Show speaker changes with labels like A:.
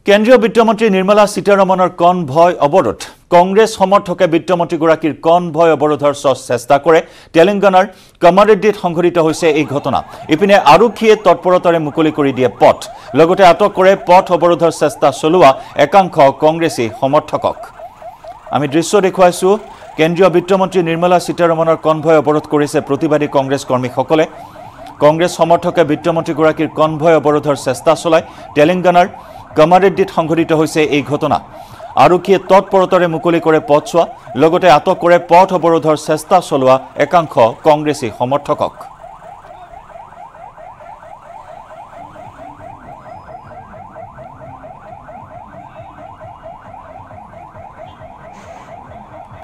A: কেন্দ্ৰীয় বিত্তমন্ত্ৰী নিৰ্মলা সীতাৰমণৰ কনভয় অৱৰোধ কংগ্ৰেছ সমৰ্থকে বিত্তমন্ত্ৰীগৰাকীৰ কনভয় অৱৰোধৰ চেষ্টা কৰে তেলেংগানাৰ কমাৰেড্ডিত সংঘটিত হৈছে এই ঘটনা ইপিনে আৰক্ষীয়ে তৎপৰতাৰে মুকলি কৰি দিয়ে পথ লগতে আটক কৰে পথ অৱৰোধৰ চেষ্টা চলোৱা একাংশ কংগ্ৰেছী সমৰ্থকক আমি দৃশ্য দেখুৱাইছো কেন্দ্ৰীয় বিত্তমন্ত্ৰী নিৰ্মলা সীতাৰমণৰ কনভয় অৱৰোধ কৰিছে প্ৰতিবাদী কংগ্ৰেছ কৰ্মীসকলে কংগ্ৰেছ সমৰ্থকে বিত্তমন্ত্ৰীগৰাকীৰ কনভয় অৱৰোধৰ চেষ্টা চলায় তেলেংগানাৰ কমাৰেড্ডিত সংঘটিত হৈছে এই ঘটনা আৰক্ষীয়ে তৎপৰতাৰে মুকলি কৰে পথছোৱা লগতে আটক কৰে পথ অৱৰোধৰ চেষ্টা চলোৱা একাংশ কংগ্ৰেছী সমৰ্থকক